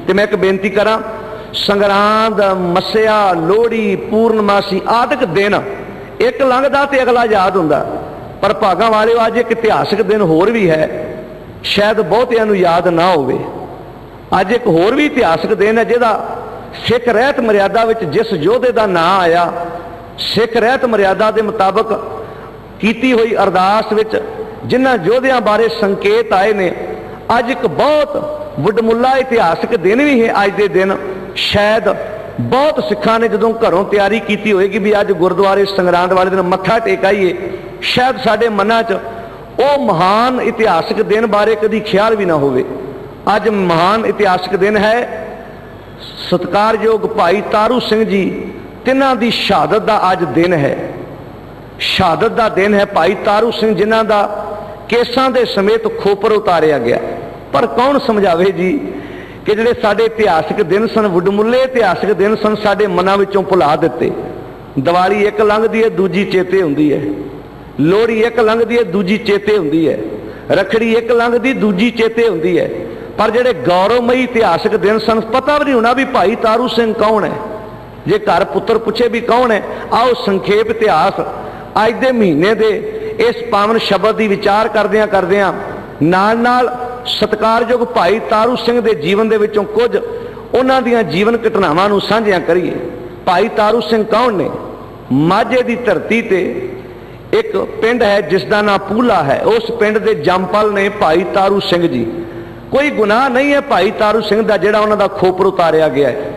तो मैं एक बेनती करा, संगरांद, मस्या, लोहड़ी, पूर्णमासी आदि दिन एक लंघदा तो अगला याद हुंदा, पर भागां वाले अज एक इतिहासक दिन होर भी है, शायद बहुतियां नूं याद ना होवे। अज एक होर भी इतिहासक दिन है जिहदा सिख रहत मर्यादा विच जिस योधे का नाम आया, सिख रहत मर्यादा के मुताबक कीती हुई अरदास विच जिन्हां योधियां बारे संकेत आए ने, अज एक बहुत वडमुला इतिहासक दिन भी है। अज के दिन शायद बहुत सिखां ने जदों घरों तैयारी की होएगी भी अज गुरुद्वारे संगरांद वाले दिन मत्था टेकाइए, शायद साडे मनां च वो महान इतिहासक दिन बारे कभी ख्याल भी ना होवे। अज महान इतिहासक दिन है, सत्कारयोग भाई तारू सिंह जी तिन्हां दी शहादत का अज दिन है। शहादत का दिन है भाई तारू सिंह जिन्हां दा केसां दे समेत खोपर उतारिया गया। पर कौन समझावे जी कि जिहड़े साडे इतिहासक दिन सन, वडमुले इतिहासक दिन सन, साडे मनां विचों भुला दिते। दिवाली एक लंघदी है, दूजी चेते हुंदी है। लोहड़ी एक लंघदी है, दूजी चेते हुंदी है। रखड़ी एक लंघदी, दूजी चेते हुंदी है। पर जिहड़े गौरवमयी इतिहासक दिन सन, पता भी नहीं होना भी भाई तारू सिंह कौन है। जे घर पुत्र पूछे भी कौन है, आओ संखेप इतिहास अज दे महीने दे इस पावन शब्द की विचार करदियां करदियां नाल नाल सत्कारयोग भाई तारू सिंह दे जीवन दे विचों कुछ उन्हां दीयां जीवन घटनावां नूं साझियां करिए। भाई तारू सिंह कौन ने? माझे की धरती ते एक पिंड है जिसका नाम पूला है, उस पिंड के जमपल ने भाई तारू सिंह जी। कोई गुनाह नहीं है भाई तारू सिंह का जिहड़ा उन्हां दा खोपर उतारिया गया है।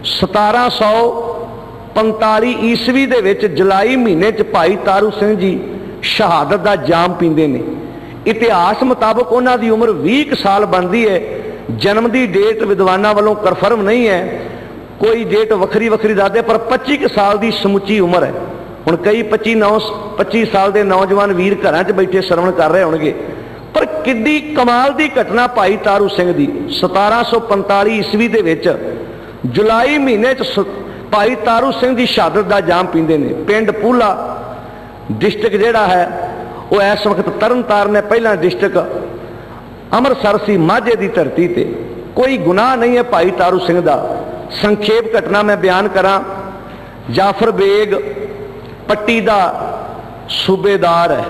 1745 ईस्वी दे विच जुलाई महीने च भाई तारू सिंह जी शहादत का जाम पींदे ने। इतिहास मुताबक उन्हां दी उम्र 20 साल बनती है। जन्म की डेट विद्वानां वालों कन्फर्म नहीं है, कोई डेट वखरी वखरी दसदे, पर 25 साल की समुची उम्र है। हुण कई 25 साल के नौजवान वीर घरां च बैठे श्रवण कर रहे होणगे, पर किड्डी कमाल की घटना भाई तारू सिंह दी 1745 ईस्वी दे विच जुलाई महीने च भाई तारू सिंह की शहादत का जाम पींदे ने। पिंड पूला डिस्ट्रिक्ट जिहड़ा है वो इस वक्त तरन ताਰਨ है, पहला डिस्ट्रिक्ट अमृतसर सी माझे की धरती ते। कोई गुनाह नहीं है भाई तारू सिंह का। संखेप घटना मैं बयान करा। जाफर बेग पट्टी का सूबेदार है।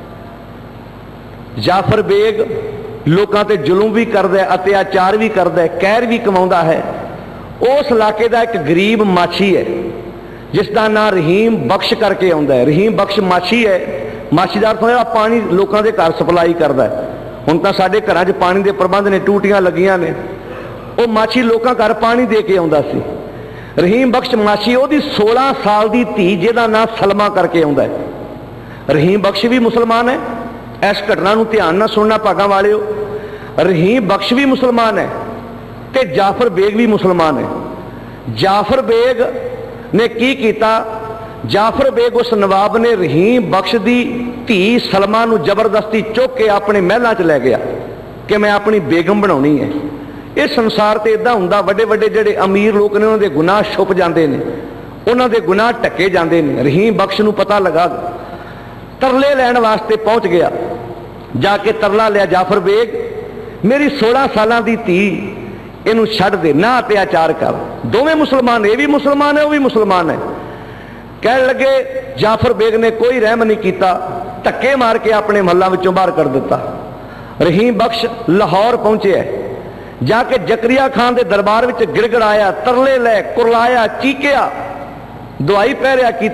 जाफर बेग लोगों ते जुलूम भी करता है, अत्याचार भी करता है, कहर भी कमाता है। उस इलाके का एक गरीब माछी है जिसका नाम रहीम बख्श करके आता है। रहीम बख्श माछी है, माछीदार तो पानी लोगों के घर सप्लाई करता है। हुण तां साडे घरां 'च पानी के प्रबंध ने, टूटियां लगियां ने। वो माछी लोगों घर पानी दे के आउंदा सी। रहीम बख्श माछी, ਉਹਦੀ 16 साल की धी जिहदा नाम सलमा करके आउंदा है। रहीम बख्श भी मुसलमान है। इस घटना नूं ध्यान नाल सुनना भागां वालिओ। रहीम बख्श भी मुसलमान है ते जाफर बेग भी मुसलमान है। जाफर बेग ने की कीता? जाफर बेग उस नवाब ने रहीम बख्श की धी सलमा नूं जबरदस्ती चुक के अपने महलों च लै गया कि मैं अपनी बेगम बनाउणी है। इस संसार ते इदां हुंदा, वड्डे वड्डे जिहड़े अमीर लोग ने उन्हां दे गुनाह छुप जाते हैं, उन्हां दे गुनाह ढके जाते हैं। रहीम बख्श नूं पता लगा, तरले लैण वास्ते पहुंच गया। जाके तरला लिया, जाफर बेग मेरी 16 साल की धी इनू छड्ड दे, ना अत्याचार कर। दोवें मुसलमान, ये भी मुसलमान है, वह भी मुसलमान है। कह लगे, जाफर बेग ने कोई रहम नहीं किया, धक्के मार के अपने महलों विचों बाहर कर दिता। रहीम बख्श लाहौर पहुंचे, जाके जकरिया खान के दरबार में गिड़गड़ाया, तरले लै, कुरलाया, चीकिया, दुआई पैरिया की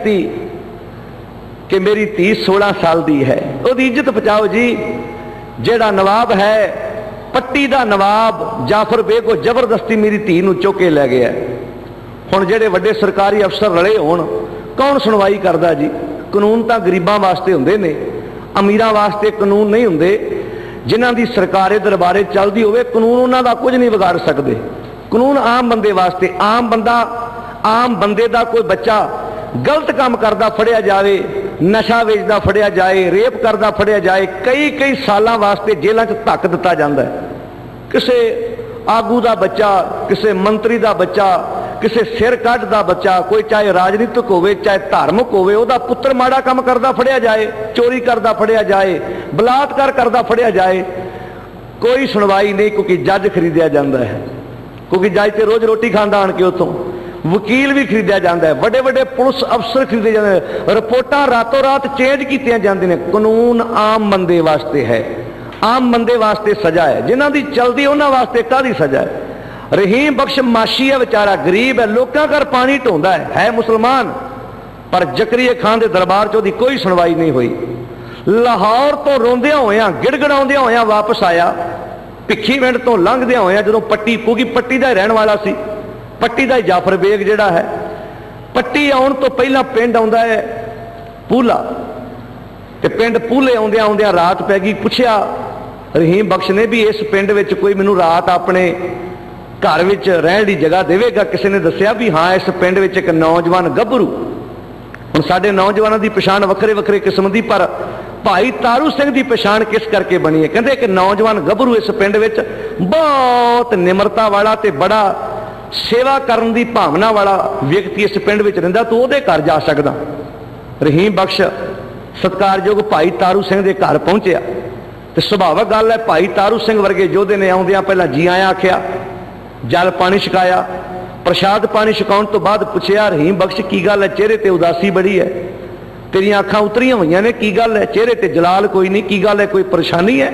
कि मेरी धी 16 साल की है, उसकी इज्जत बचाओ जी। जेड़ा नवाब है, पट्टी का नवाब जाफर बेग को जबरदस्ती मेरी धी नूं चुक के लै गया। हुण जेड़े वड्डे सरकारी अफसर रले होण, कौन सुनवाई करदा जी? कानून तो गरीबां वास्ते हुंदे ने, अमीरां वास्ते कानून नहीं हुंदे। जिन्हां दी सरकारे दरबारे चलदी होवे, कानून उन्हां दा कुछ नहीं बिगाड़ सकदे। कानून आम बंदे वास्ते। आम बंदा, आम बंदे दा कोई बच्चा गलत काम करदा फड़िया जाए, नशा वेचदा फड़िया जाए, रेप करदा फड़िया जाए, कई कई सालों वास्ते जेलों च धक दिता जाता है। किसी आगू का बच्चा, किसी मंत्री का बच्चा, किसी सिर कढ़ का बच्चा, कोई चाहे राजनीतिक होवे चाहे धार्मिक होवे, उहदा पुत्र माड़ा काम करदा फड़िया जाए, चोरी करदा फड़िया जाए, बलात्कार करदा फड़िया जाए, कोई सुनवाई नहीं, क्योंकि जज खरीदिया जाता है। क्योंकि जज तो रोज रोटी खांदा आण के उतों, वकील भी खरीदा जाता है, बड़े बड़े पुलिस अफसर खरीदे जाते हैं, रिपोर्टां रातों रात चेंज कीतियां जांदियां ने। कानून आम बंदे वास्ते है, आम बंदे वास्ते सजा है, जिन्हां दी चलदी उन्हां वास्ते काहदी सजा है। रहीम बख्श माशी है, बेचारा गरीब है, लोकां घर पानी ढोंदा है मुसलमान, पर जकरिया खान के दरबार च कोई सुनवाई नहीं हुई। लाहौर तो रोंदिया होया गिड़गड़ाउंदिया होया वापस आया, भिखी पिंड तो लंघदिया होया जो पट्टी पूगी, पट्टी का रहने वाला सी, पट्टी का जाफर बेग जिहड़ा है, पट्टी आउण तो पहला पिंड आउंदा है पूला, ते पिंड पूले आउंदिया आउंदिया रात पै गई। पुछया रहीम बख्श ने भी इस पिंड विच कोई मैनू रात अपने घर विच रहण दी जगह देवेगा? किसी ने दस्सिया भी हाँ इस पिंड विच एक नौजवान गभरू, हुण साडे नौजवानों की पछाण वखरे वखरे किस्म की, पर भाई तारू सिंह की पछाण किस करके बनी है? कहते एक नौजवान गभरू इस पिंड विच बहुत निमरता वाला ते बड़ा सेवा करन दी भावना वाला व्यक्ति इस पिंड विच रहिंदा, तू उहदे घर जा सकदा। रहीम बख्श सत्कारयोग भाई तारू सिंह के घर पहुंचया, तो सुभावक गल है भाई तारू सिंह वर्गे योधे ने आउंदियां पहला जी आया आख्या, जल पानी छकाया, प्रसाद पानी छकाउण तो बाद पुछया रहीम बख्श की गल है, चेहरे ते उदासी बड़ी है, तेरियां अखां उतरियां होईयां ने, की गल है? चेहरे ते जलाल कोई नहीं, की गल है, कोई परेशानी है?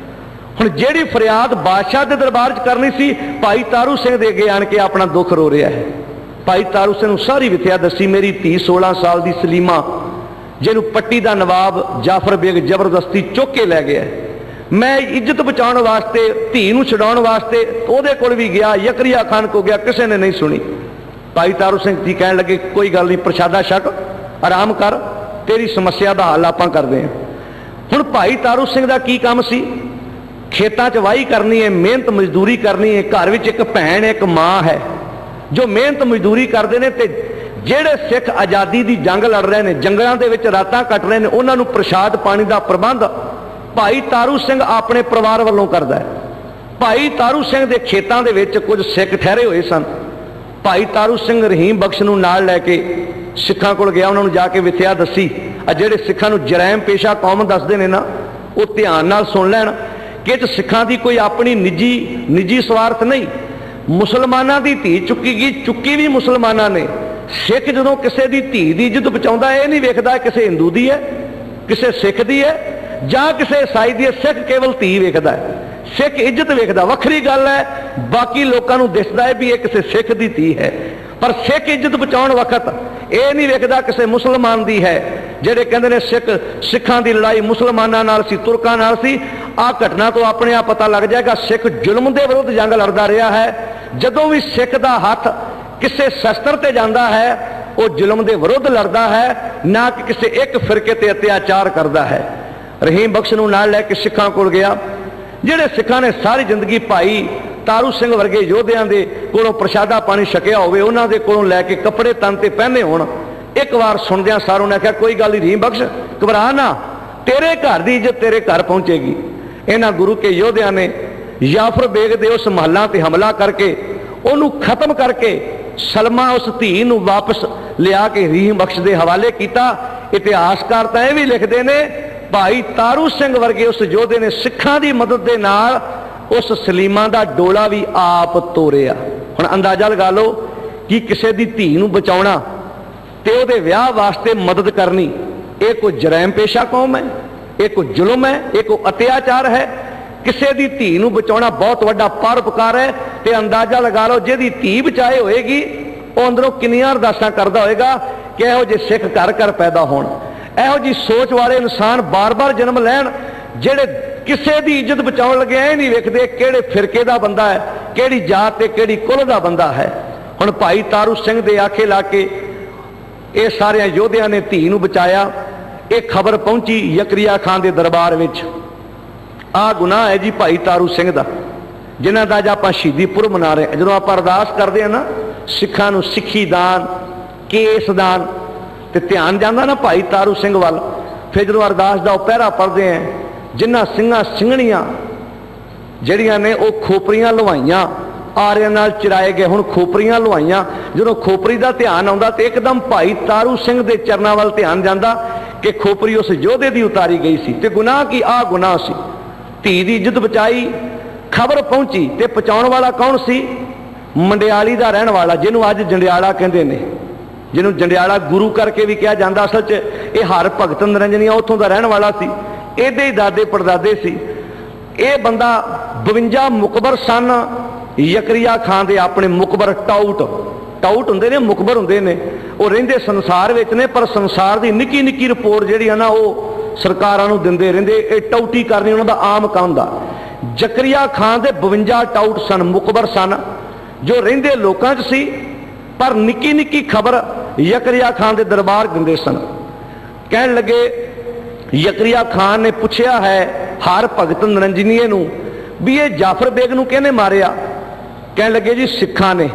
हुण जिहड़ी फरियाद बादशाह के दरबार च करनी सी, भाई तारू सिंह दे अगे आण के अपना दुख रो रहा है। भाई तारू सिंह सारी विथया दसी, मेरी धी 16 साल की सलीमा, जिन्हों पट्टी का नवाब जाफर बेग जबरदस्ती चुक के लै गया, मैं इज्जत बचाने वास्ते धी नूं छुड़ाउण वास्ते उहदे कोल भी गया, यकरिया खान को गया, किसी ने नहीं सुनी। भाई तारू सिंह जी कहण लगे कोई गल नहीं, प्रसादा छक, आराम कर, तेरी समस्या का हल आपां करदे हां। हुण भाई तारू सिंह का की काम सी? खेतां च वाही करनी है, मेहनत मजदूरी करनी है, घर विच एक भैन एक मां है जो मेहनत मजदूरी करते हैं, ते जिहड़े सिख आज़ादी की जंग लड़ रहे हैं, जंगलों के विच रातां कट रहे हैं, उन्होंने प्रसाद पानी का प्रबंध भाई तारू सिंह अपने परिवार वालों करता है। भाई तारू सिंह के खेतों के विच कुछ सिख ठहरे हुए सन। भाई तारू सिंह रहीम बख्श नूं नाल लैके सिखां कोल गया, उन्होंने जाके विथया दसी, जिहड़े सिखां नूं जरैम पेशा कौम दसदे ने ना, वो ध्यान नाल सुन लैण कि सिखां दी कोई अपनी निजी स्वार्थ नहीं। मुसलमानां दी धी चुकी गई, चुकी भी मुसलमानां ने। सिख जदों किसी दी धी दी इज्जत बचाउंदा, यह नहीं वेखदा किसी हिंदू दी है, किसी सिख दी है, जां किसी ईसाई दी है। सिख केवल धी वेखदा है, सिख इज्जत वेखदा। वखरी गल है बाकी लोगों को दिसदा है भी ये किसी सिख दी धी है, पर सिख इज्जत बचाउण वक्त ये नहीं वेखदा किसी मुसलमान दी है। जिहड़े कहंदे ने सिखां दी लड़ाई मुसलमानां नाल सी, तुरकां नाल सी, आ घटना तो अपने आप पता लग जाएगा सिख जुल्म के विरुद्ध जंग लड़दा रहा है। जदों भी सिख का हाथ किसी शस्त्र ते जांदा है, वो जुल्म के विरुद्ध लड़दा है, ना कि किसी एक फिरके ते अत्याचार करता है। रहीम बख्श नूं नाल लैके सिखां कोल गया, जिहड़े सिखां ने सारी जिंदगी भाई तारू सिंह वर्गे योधियां दे कोलों प्रसादा पानी छकिया होवे, उन्हां दे कोलों लैके कपड़े तन ते पहने होण। एक बार सुनदियां सारों ने आख्या कोई गल नहीं रहीम बख्श, घबरा ना, तेरे घर की इज्जत तेरे घर पहुंचेगी। इन्हां गुरु के योधियां ने जाफर बेग दे उस महलां ते हमला करके उन्होंने खत्म करके सलमा उस धी नूं वापस लिया के रहीम बख्श के हवाले किया। इतिहासकार तां इह भी लिखते हैं भाई तारू सिंह वर्गे उस योधे ने सिखां की मदद के नाल उस सलीमा का डोला भी आप तोड़िया। हुण अंदाजा लगा लो कि किसी की धी नूं बचाउणा ते उहदे विआह वास्ते मदद करनी, ये कोई जरैम पेशा कौम है, ये कोई जुल्म है, ये कोई अत्याचार है। किसी की धी नूं बचाउणा बहुत वड्डा परोपकार है। ते अंदाजा लगा लो जिहदी धी बचाए होएगी वो अंदरों किन्नियां अरदासां करदा होएगा कि इहो जिहे सिख घर घर पैदा होण, इहो जी सोच वाले इंसान बार बार जन्म लैण, जिहड़े किसी की इज्जत बचाउण लगे ऐ नहीं वेखदे किहड़े फिरके का बंदा है, किहड़ी जात ते किहड़ी कुल का बंदा है। हुण भाई तारू सिंह दे आखे ला के ये सारे योधियां ने धी नूं बचाया। ये खबर पहुंची यकरिया खान के दरबार विच, आ गुनाह है जी भाई तारू सिंह का, जिन्हां दा अज आपां शहीदी पुरब मना रहे। जदों आपां अरदास करदे हां ना सिखां नूं सिੱਖੀ दान केस दान ते ध्यान जांदा ना भाई तारू सिंह वाल। फिर जदों अरदास दा पहरा पढ़दे हैं, जिन्हां ਸਿੰਘਾਂ ਸਿੰਘਣੀਆਂ ਜਿਹੜੀਆਂ ने वो खोपरियां लुहाइयां आरियां नाल चिराए गए, हुण खोपरियां लुहाइयां। जदों खोपरी का ध्यान आउंदा ते एकदम भाई तारू सिंह के चरणों वाल ध्यान जांदा कि खोपरी उस योधे की उतारी गई सी। ते गुनाह की आ गुनाह सी, धी दी इज्जत बचाई। खबर पहुंची ते पहुंचाउण वाला कौन सी? मंडियाली का रहने वाला, जिन्हों अज जंडियाला कहते हैं, जिन्हों जंडियाला गुरु करके भी कहा जाता, असल च ये हर भगत निरंजनिया उत्थों का रहने वाला सी, ਇਹਦੇ ही दादे परदादे सी। ये बंदा 52 मुकबर सन यकरिया खान दे अपने मुकबर टाउट होंदे ने, मुकबर होंदे ने, वो रहिंदे संसार विच ने, पर संसार की निक्की निक्की रिपोर्ट जिहड़ी है ना वो सरकारां नूं दिंदे रहिंदे। ये टाउटी करनी उन्हां दा आम काम दा। जकरिया खान दे 52 टाउट सन, मुकबर सन, जो रहिंदे लोकां च सी, पर निक्की निक्की खबर यकरिया खान दे दरबार दिंदे सन। कहण लगे, यकरिया खान ने पूछया है हर भगत निरंजनीए नूं भी ये जाफर बेग नूं किहने मारिया? कहण लगे जी सिखां ने।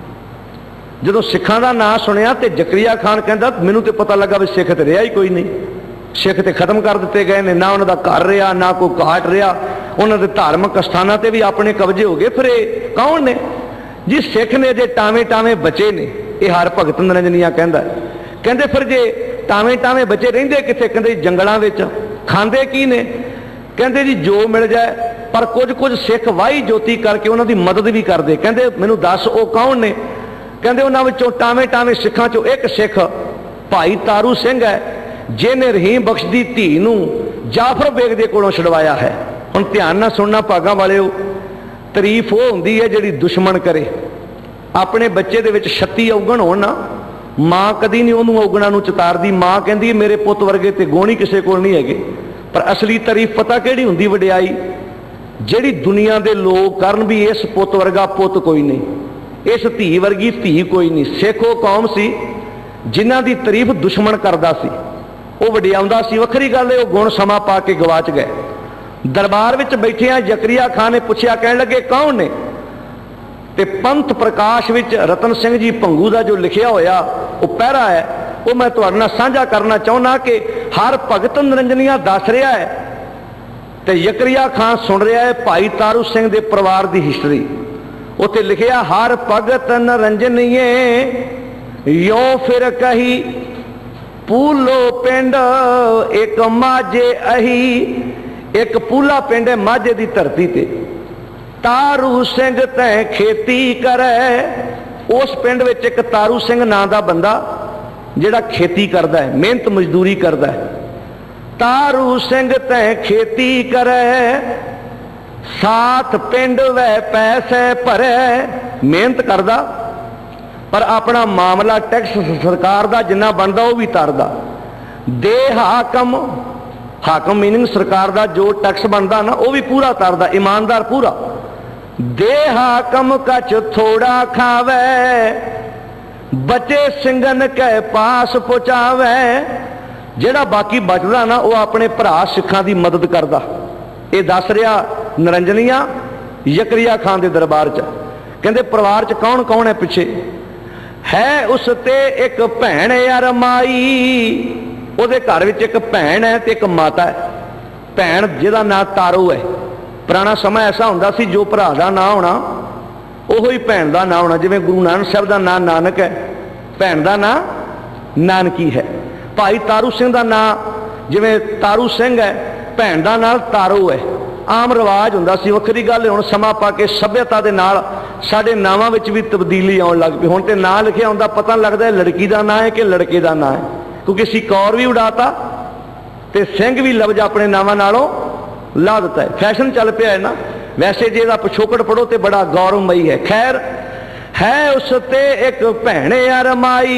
जदों सिखां दा नाम सुनिया तो जकरिया खान कहंदा मैनूं तो पता लगा भी सिख तो रहा ही कोई नहीं, सिख तो खत्म कर दिते गए ने, ना उन्हां दा घर रहा ना कोई घाट रहा, उन्हां दे धार्मिक स्थानां ते भी अपने कब्जे हो गए। फिर कौन ने जी? सिख ने जे टावे टावे बचे ने, ये हर भगत निरंजनिया कहंदा। कहंदे फिर जे टावे टावे बचे रहिंदे किथे? कहंदे जंगलां विच। खांदे की ने? कहंदे जी जो मिल जाए, पर कुछ कुछ सिख वाही जोती करके उन्हां दी मदद भी करदे। कहंदे मैनूं दस वो कौन ने? कहंदे उन्हां विचों टावे टावे सिखां चों एक सिख भाई तारू सिंह है, जिहने रहीम बख्श दी धी नूं जाफर बेग दे कोलों छुड़वाया है। हुण ध्यान नाल सुनना भागां वालिओ, तारीफ वो हुंदी है जिहड़ी दुश्मन करे। अपने बच्चे दे विच 36 औगण होण ना, मां कदी नहीं उन्होंने औगणा नूं चितारदी। मां कहंदी मेरे पुत वर्गे ते गुण ही किसी कोल नहीं हैगे। पर असली तारीफ पता किहड़ी हुंदी? वडियाई जिहड़ी दुनिया दे लोग करन भी इस पुत वर्गा पुत कोई नहीं, इस धी वर्गी धी कोई नहीं। सिख वो कौम सी जिन्हां दी तारीफ दुश्मन करदा सी, वो वडियाउंदा सी। वखरी गल है वो गुण समा पा के गवाच गए। दरबार विच बैठिया जकरिया खान ने पुछया, कहण लगे कौन ने? ते पंथ प्रकाश विच रतन सिंह जी भंगू का जो लिखिया होया वो पहरा है, वो मैं तुहाडे नाल साझा करना चाहुंदा कि हर भगत निरंजनिया दस रहा है ते यकरिया खान सुन रहा है भाई तारू सिंह दे परिवार की हिस्टरी। उत्थे लिखिया हर भगत निरंजनिए यो फिर कही पूलो पिंड एक माझे अही। एक पूला पिंड है माझे की धरती ते, तारू सिंह तैं खेती करे। उस पिंड विच एक तारू सिंह नां दा बंदा जिहड़ा खेती करदा है, मेहनत मजदूरी करदा है। तारू सिंह तैं खेती करे, साथ पिंड वै पैसे भरे। मेहनत करदा पर अपना मामला टैक्स सरकार दा जिन्ना बनदा वो भी तरदा। दे हाकम, हाकम मीनिंग सरकार दा जो टैक्स बनदा ना वो भी पूरा तरदा, ईमानदार पूरा। दे हाकम कच थोड़ा खावे, बचे सिंगन के पास पहुंचावे। जेड़ा बाकी बचदा ना वो अपने भरा सिखां दी मदद करदा। ये दस रहा निरंजनिया यकरिया खान दे दरबार च। कहंदे परिवार च कौन कौन है? पिछे है उस ते एक भैन यार माई। उहदे घर विच एक भैन है ते एक माता है। भैन जिहदा नाम तारू है। पुराना समा ऐसा हुंदा सी जो भरा दा नाम होना उहो ही भैन दा नाम होना। जिवें गुरु नानक साहब दा नाम नानक है, भैन दा नाम नानकी है। भाई तारू सिंह दा नाम जिवें तारू सिंह है, भैन दा नाम तारू है। आम रिवाज हुंदा सी। वखरी गल हुण समा पा के सभ्यता दे नाल साडे नावां विच भी तब्दीली आउण लग पई। हुण ते नाम लिखिया हुंदा पता लगदा है लड़की दा नाम है कि लड़के दा नाम है, क्योंकि असीं कौर भी उड़ाता ते सिंह भी लफ्ज़ अपने नावां नालों ला दिता है। फैशन चल पिया है ना। वैसे जे दा पिछोकड़ पढ़ो तो बड़ा गौरवमयी है। खैर है उस ते एक भैन यार माई,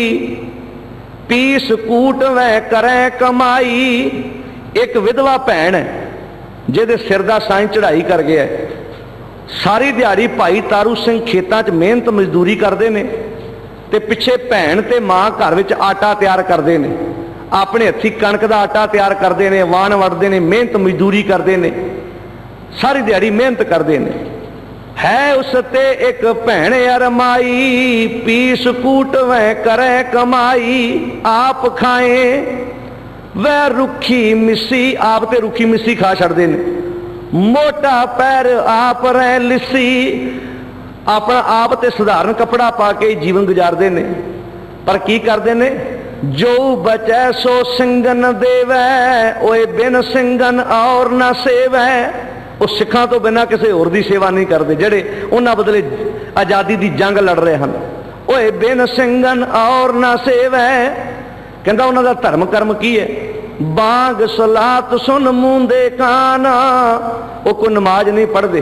पीस कूट वै करे कमाई। एक विधवा भैन है जिहदे सिर दा साईं चढ़ाई कर गया। सारी दिहाड़ी भाई तारू सिंह खेतां च मेहनत मजदूरी करते हैं ते पिछे भैन ते मां घर विच आटा तैयार करते हैं। अपने हथी कणक का आटा तैयार करते हैं, वाण वढ़ते हैं, मेहनत मजदूरी करते हैं, सारी दिहाड़ी मेहनत करते हैं। है उस ते एक भैन यार माई, पीस कूट वै करे कमाई। आप खाए वह रुखी मिसी, आप ते रुखी मिसी खा छड़ते हैं। मोटा पैर आप रह लिसी, अपना आप ते साधारण कपड़ा पा के जीवन गुजारते हैं। पर की करते हैं? जो बचै सो सिंगन देवै, ओए बिन सिंगन और न सेवै। वो सिखां तो बिना किसी होर दी सेवा नहीं करते, जेड़े उन्हां बदले आज़ादी की जंग लड़ रहे हैं। ओए बिन सिंगन और ना सेवै, कहंदा उन्हां दा धर्म कर्म की है? बाग सलात सुन मूंदे काना, वो कोई नमाज नहीं पढ़ते,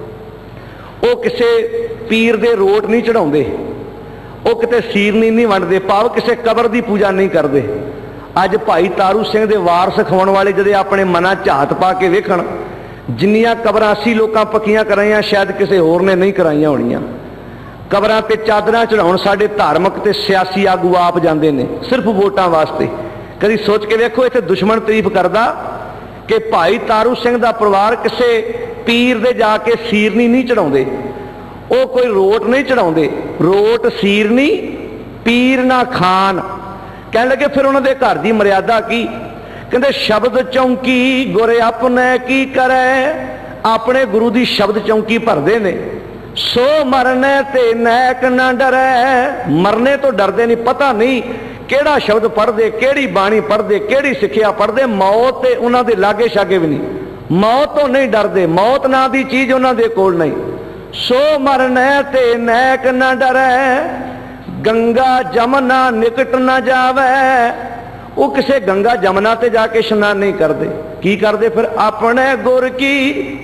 वो किसी पीर दे रोट नहीं चढ़ाते, वो किते सीरनी नहीं वंडते, भाव किसी कबर की पूजा नहीं करते। अज भाई तारू सिंह दे वारस खवाउण वाले जदे अपने मना झात पा के वेखण, जिन्नियां कबरां असीं लोकां पक्कियां कराइयां शायद किसी होर ने नहीं कराइयां होणीआं। कबरां ते चादरां चढ़ाउण साडे धार्मिक ते सियासी आगू आप जांदे ने सिर्फ वोटां वास्ते। कदी सोच के वेखो, इत्थे दुश्मन तारीफ करदा कि भाई तारू सिंह दा परिवार किसी पीर दे जाके सीरनी नहीं चढ़ाउंदे, वो कोई रोट नहीं चढ़ाउंदे, रोट सीरनी पीर ना खान। कहने लगे फिर उन्होंने घर की मर्यादा की? कहते शब्द चौंकी गुरे अपने की करे, अपने गुरु की शब्द चौंकी भरते ने। सो मरने ते नैक ना डरे, मरने तो डरते नहीं, पता नहीं केड़ा शब्द पढ़ते, केड़ी बाणी पढ़ते, केड़ी सिक्ख्या पढ़ते, मौत ते उन्हां दे लागे शागे भी नहीं, मौत तो नहीं डरते, मौत ना दी चीज उन्हां दे कोल नहीं। सो मरने ते नैक ना डरे, गंगा जमना निकट ना जावे, वो किसी गंगा जमना ते जाके स्नान नहीं करते। की करते फिर? अपने गुर की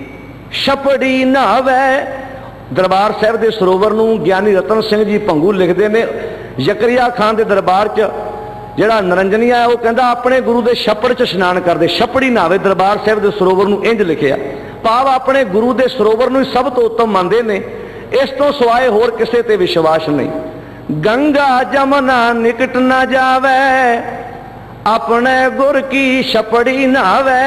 छपड़ी नहावे। दरबार साहब के सरोवर नूं ज्ञानी रतन सिंह जी भंगू लिखते हैं, जकरिया खान के दरबार च जिहड़ा नरंजनिया है, वो कहता अपने गुरु के छप्पड़ च स्नान करते, छपड़ी नहावे दरबार साहब के सरोवर नूं इंज लिखिया। भाव अपने गुरु के सरोवर नूं सब तो उत्तम मानते हैं, इस तो सिवाय होर किसी ते विश्वास नहीं। गंगा जमना निकट ना जावे, अपने गुर की छपड़ी नहावे।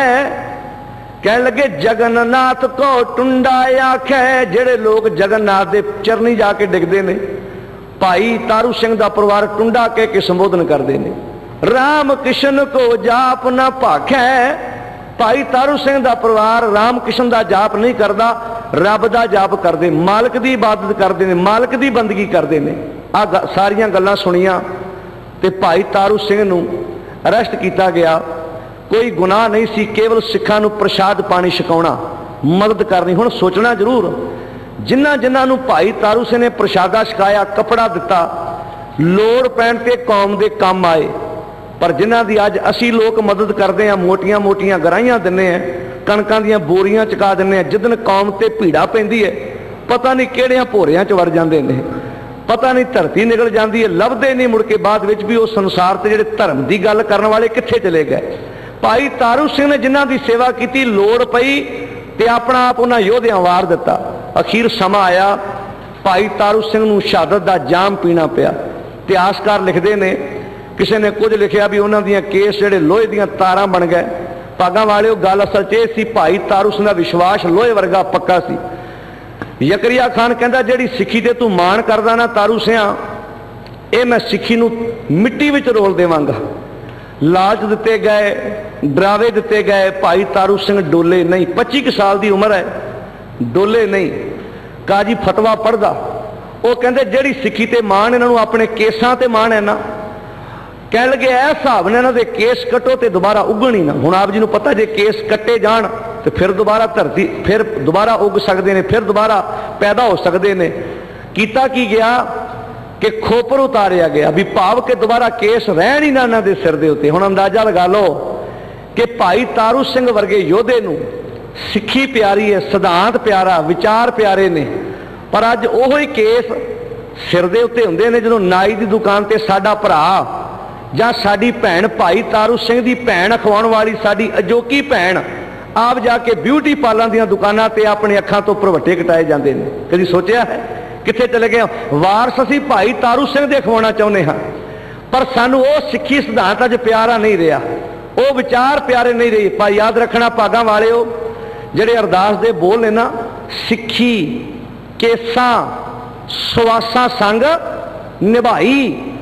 कह लगे जगन्नाथ को टुंडा आखे, जेड़े लोग जगन्नाथ के चरनी जाके डिगते हैं, भाई तारू सिंह का परिवार टुंडा कह के संबोधन करते हैं। राम कृष्ण को जाप ना भाखे, भाई तारू सिंह का परिवार राम कृष्ण का जाप नहीं करता, रब का जाप करते, मालिक की इबादत करते हैं, मालिक की बंदगी करते हैं। आ सारिया गल्लां सुनिया ते भाई तारू सिंह नूं अरेस्ट किया गया। कोई गुनाह नहीं सी, केवल सिखां नूं प्रसाद पानी छकाउणा, मदद करनी। हुण सोचना जरूर, जिन्हां जिन्हां नूं भाई तारू सिंह ने प्रसादा छकाया, कपड़ा दिता, लोड़ पैण ते कौम दे काम आए। पर जिन्हां दी अज असी लोग मदद करते हैं, मोटियां मोटियां गराहियां दिंदे हैं, कणकां दीयां बोरियां चका दिंदे हैं, जिदन कौम ते भीड़ा पैंदी है पता नहीं किहड़ियां भोरियां च वड़ जांदे ने, पता नहीं धरती निकल जाती है, लभदे नहीं मुड़ के बाद विच भी। उस संसार से जिहड़े धर्म की गल करने वाले कित्थे चले गए? भाई तारू सिंह ने जिन्हां दी सेवा की, लोड़ पई ते अपना आप उन्हां योधियां वार दिता। अखीर समा आया, भाई तारू सिंह नूं शहादत दा जाम पीना पिया। इतिहासकार लिखते ने, किसी ने कुछ लिखिया भी उन्हां दीयां केस जिहड़े लोहे दीयां तारां बन गए। भागां वालिओ गल असल च इह सी, भाई तारू सिंह दा विश्वास लोहे वर्गा पक्का सी। जकरिया खान कहता जिहड़ी सिੱਖੀ ते तू मान करदा ना तारू सिंह, ये मैं सिੱਖੀ नूं मिट्टी विच रोल देवांगा। लालच दिते गए, डरावे दिते गए, भाई तारू सिंह डोले नहीं। 25 साल की उम्र है, डोले नहीं। काजी फतवा पढ़दा, वो कहते जिहड़ी सिੱਖੀ ते मान इन्हां नूं अपने केसां ते मान है ना, कह लगे इस हिसाब ने इन्हां दे केस कटो तो दोबारा उगण ही ना। हुण आप जी नूं पता जे केस कट्टे जाण तो फिर दोबारा धरती फिर दोबारा उग सकते हैं, फिर दोबारा पैदा हो सकते हैं। कीता की गया कि खोपर उतारिया गया, भी भाव के दोबारा केस रहन ही ना इन्हां दे सिर दे उत्ते। हुण अंदाजा लगा लो कि भाई तारू सिंह वर्गे योधे नूं सिੱਖੀ प्यारी है, सिद्धांत प्यारा, विचार प्यारे ने, पर अज ओही केस सिर दे उत्ते हुंदे ने जदों नाई दी दुकान ते साडा भरा जां साडी भैण, भाई तारू सिंह दी भैण अखवाउण वाली साडी अजोकी भैण आप जाके ब्यूटी पार्लर दी दुकानां ते अपनी अखां तो भरवट्टे कटाए जाते हैं। कभी सोचा है कित्थे चले गए? वारस असीं भाई तारू सिंह दे खवाउणा चाहुंदे हां, पर सानू वो सिੱਖੀ सिद्धांत अज प्यारा नहीं रहा, वो विचार प्यारे नहीं रहे। पर याद रखना भागां वालिओ, जिहड़े अरदास दे बोल ने ना, सिੱਖੀ केसां सुआसां संग निभाई।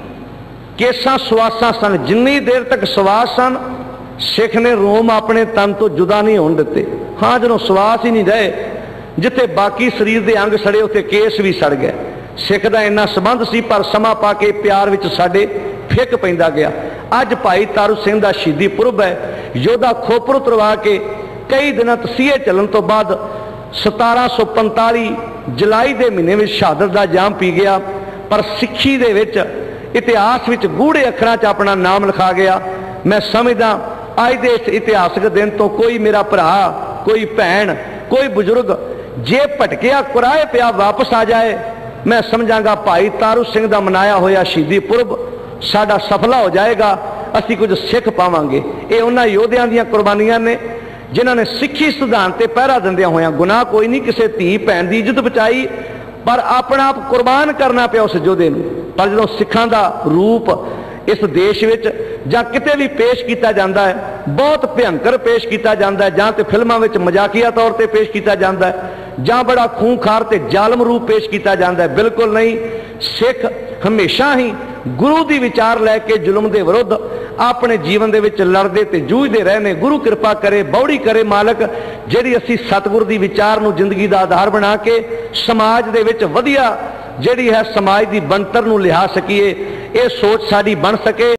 केसां सुआसां सन, जिन्नी देर तक सुआस सन सिख ने रोम अपने तन तो जुदा नहीं होने दिते। हाँ, जो सुआस ही नहीं रहे, जिथे बाकी शरीर के अंग सड़े उत्थे केस भी सड़ गए। सिख का इन्ना संबंध सी, पर समा पा के प्यार विच साडे फिक पैंदा गया। अज भाई तारू सिंह का शहीदी पुरब है। योधा खोपर उतरवा के कई दिन तसीहे चलन तो बाद 1745 जुलाई के महीने में शहादत का जाम पी गया, पर सिੱਖੀ ਦੇ ਵਿੱਚ इतिहास ਵਿੱਚ गूढ़े अखरां 'ਚ अपना नाम लिखा गया। मैं समझदा अज के इस इतिहासक दिन तो कोई मेरा भरा, कोई भैन, कोई बुजुर्ग जे भटकिया कुराए पिया वापस आ जाए, मैं समझांगा भाई तारू सिंह का मनाया होया शहीदी पुरब साडा सफला हो जाएगा, असी कुछ सिख पावांगे। ये उन्हां योद्धियां दीयां कुर्बानियां ने जिन्हां ने सिੱਖੀ सिद्धांत ते पहरा दिंदियां होया, गुनाह कोई नहीं, किसी धी भैन की इज्जत बचाई, पर अपना आप कुर्बान करना पिया उस योद्धे नूं। पर जदों सिखां दा रूप इस देश विच जां किते भी पेश किया जाता है, बहुत भयंकर पेश किया जाता है, जां ते फिल्मां विच मजाकिया तौर पर पेश किया जाता है, जां बड़ा खूंखार ते जालम रूप पेश किया जाता है। बिल्कुल नहीं, सिख हमेशा ही गुरु की विचार लैके जुल्म के विरुद्ध अपने जीवन के लड़ते ते जूझते रहे ने। गुरु कृपा करे, बौड़ी करे मालक, जिहड़ी असी सतगुर की विचार नूं जिंदगी का आधार बना के समाज दे विच वधिया जिहड़ी है समाज की बनतर नूं लिया सकीए, ये सोच साडी बन सके।